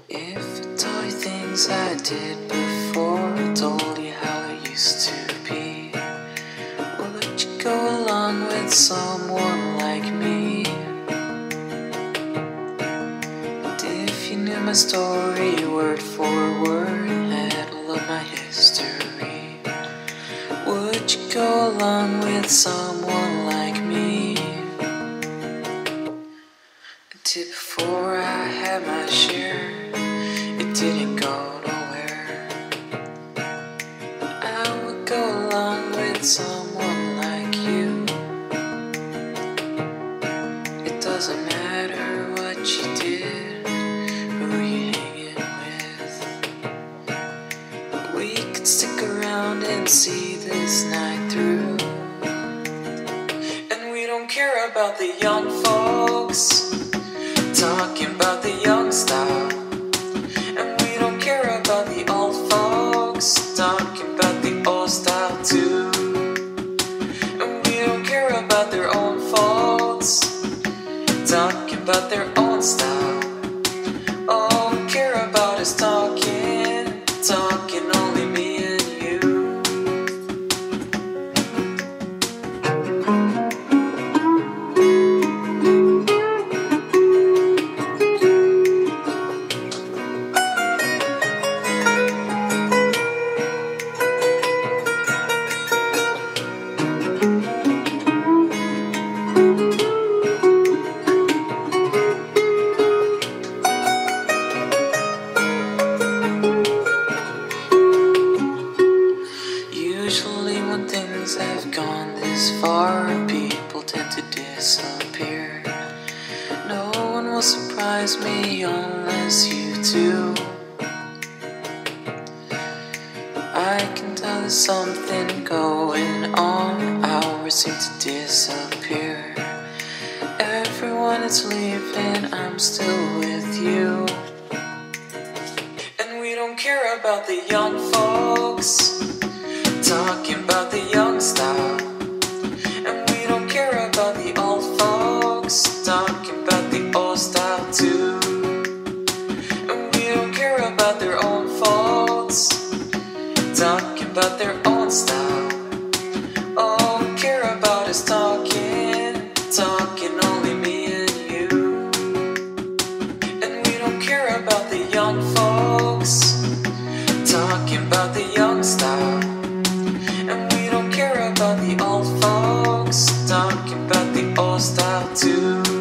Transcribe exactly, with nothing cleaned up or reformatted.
If I told you things I did before, told you how it used to be, would you go along with someone like me? And if you knew my story word for word, had all of my history, would you go along with someone like me? Until before I had my share, it didn't go nowhere. I would go along with someone like you. It doesn't matter what you did, who you hanging with. We could stick around and see this night through. And we don't care about the young folks talking about the young style, and we don't care about the old folks talking about the old style too. And we don't care about their own faults talking about their own style. All we care about is talking, talking, only me and you. Usually when things have gone this far, people tend to disappear. No one will surprise me unless you do. I can tell there's something going on, hours seem to disappear. Everyone is leaving, I'm still with you. And we don't care about the young folks talking about the young style, and we don't care about the old folks talking about the old style too. And we don't care about their own faults talking about their own style. All we care about is talking, talking, only me and you. And we don't care about the young folks talking about the young style, and we don't care about the old folks talking about the old style too.